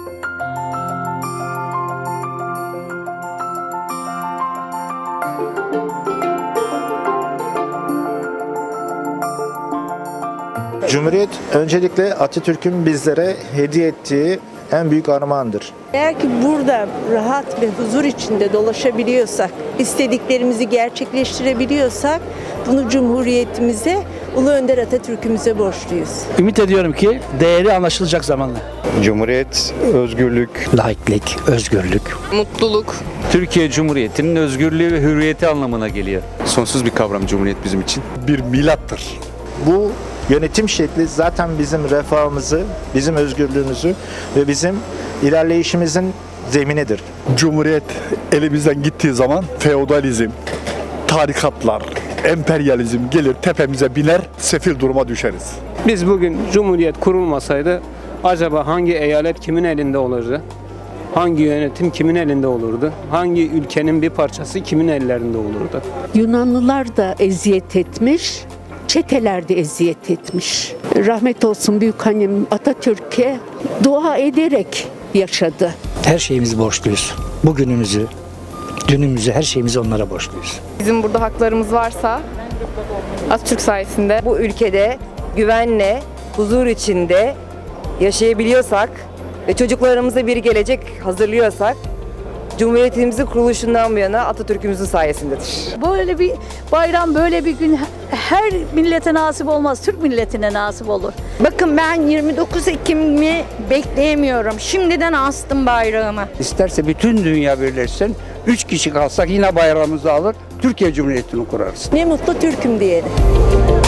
Cumhuriyet öncelikle Atatürk'ün bizlere hediye ettiği en büyük armağandır. Eğer ki burada rahat ve huzur içinde dolaşabiliyorsak, istediklerimizi gerçekleştirebiliyorsak bunu Cumhuriyetimize, Ulu Önder Atatürk'ümüze borçluyuz. Ümit ediyorum ki değeri anlaşılacak zamanla. Cumhuriyet, özgürlük, Laiklik, özgürlük, mutluluk. Türkiye Cumhuriyeti'nin özgürlüğü ve hürriyeti anlamına geliyor. Sonsuz bir kavram Cumhuriyet bizim için. bir milattır. Bu yönetim şekli zaten bizim refahımızı, bizim özgürlüğümüzü ve bizim ilerleyişimizin zeminidir. Cumhuriyet elimizden gittiği zaman feodalizm, tarikatlar, emperyalizm gelir tepemize biner, sefil duruma düşeriz. Biz bugün Cumhuriyet kurulmasaydı acaba hangi eyalet kimin elinde olurdu? Hangi yönetim kimin elinde olurdu? Hangi ülkenin bir parçası kimin ellerinde olurdu? Yunanlılar da eziyet etmiş, çeteler de eziyet etmiş. Rahmet olsun büyükannem Atatürk'e dua ederek yaşadı. her şeyimizi borçluyuz. Bugünümüzü, dünümüzü, her şeyimizi onlara borçluyuz. Bizim burada haklarımız varsa Atatürk sayesinde bu ülkede güvenle, huzur içinde yaşayabiliyorsak ve çocuklarımıza bir gelecek hazırlıyorsak Cumhuriyetimizin kuruluşundan bu yana Atatürk'ümüzün sayesindedir. Böyle bir bayram, böyle bir gün her millete nasip olmaz, Türk milletine nasip olur. Bakın ben 29 Ekim'i bekleyemiyorum. Şimdiden astım bayrağımı. İsterse bütün dünya birleşsin, 3 kişi kalsak yine bayrağımızı alır, Türkiye Cumhuriyeti'ni kurarız. Ne mutlu Türk'üm diyene.